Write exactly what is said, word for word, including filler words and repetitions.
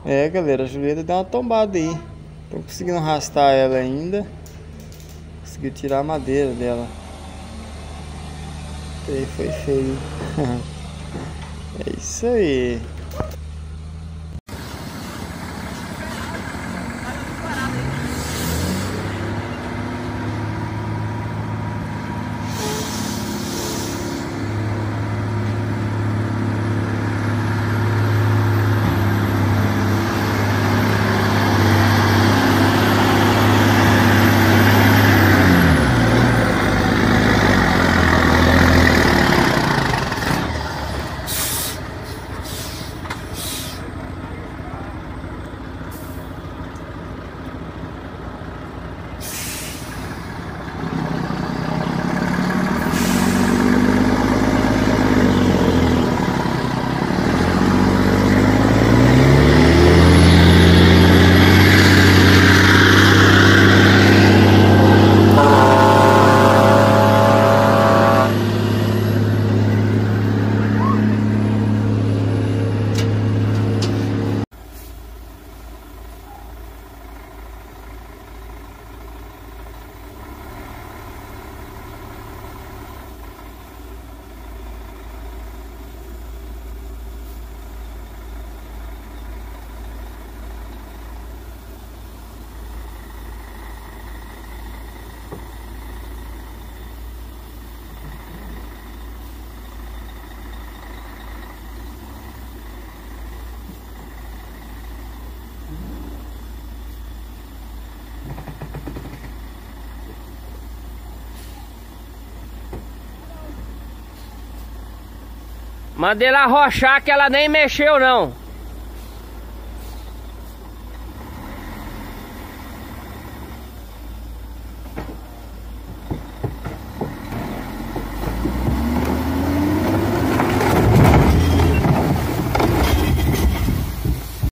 É, galera, a Julieta deu uma tombada aí. Tô conseguindo arrastar ela ainda. Conseguiu tirar a madeira dela. Aí foi feio. É isso aí. Mandei ela arrochar que ela nem mexeu não.